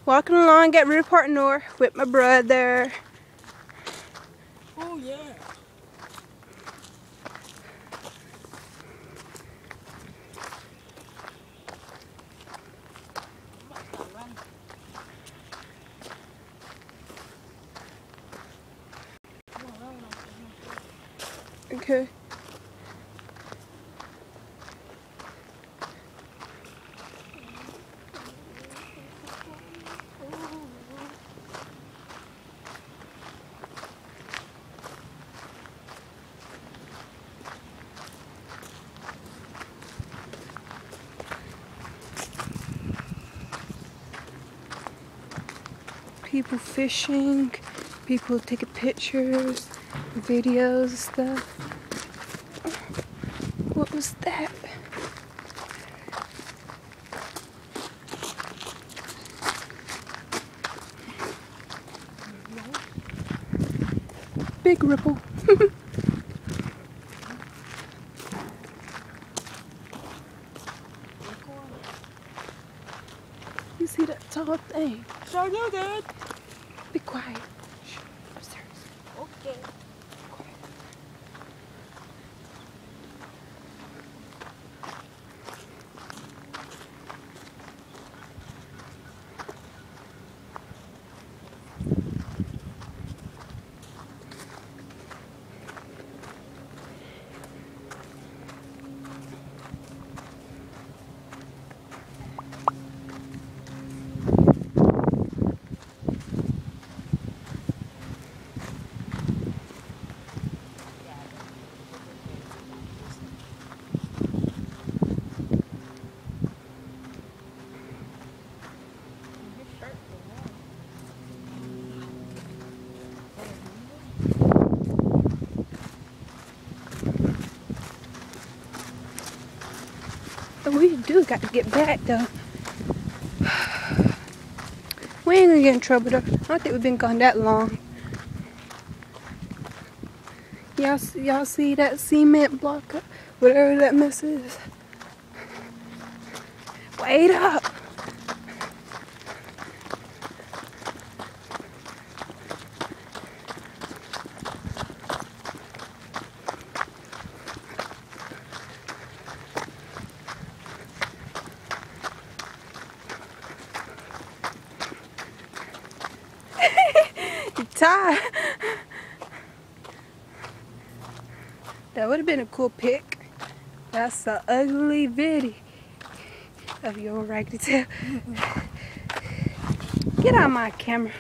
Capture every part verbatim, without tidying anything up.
Walking along at River Park North with my brother. Oh yeah. Okay. People fishing, people taking pictures, videos and stuff. What was that? Big ripple. You see that tall thing? So you did. Be quiet. Shh. Upstairs. Okay. Quiet. We do got to get back though. We ain't gonna get in trouble though. I don't think we've been gone that long. Y'all y'all see that cement block up? Whatever that mess is. Wait up! You're tired. That would have been a cool pic. That's an ugly video of your raggedy tail. Get out of my camera.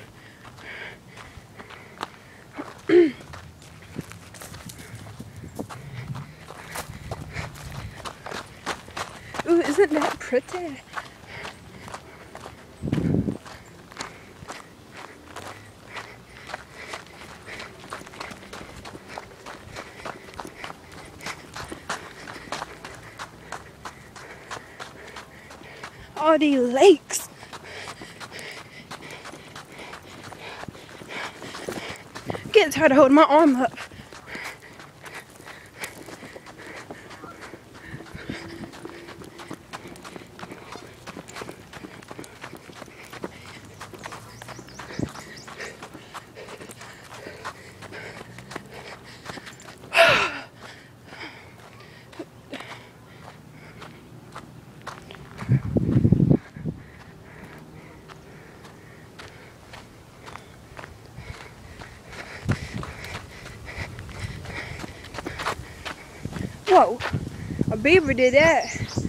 Ooh, isn't that pretty? All these lakes. Getting tired of holding my arm up. Whoa, a beaver did that.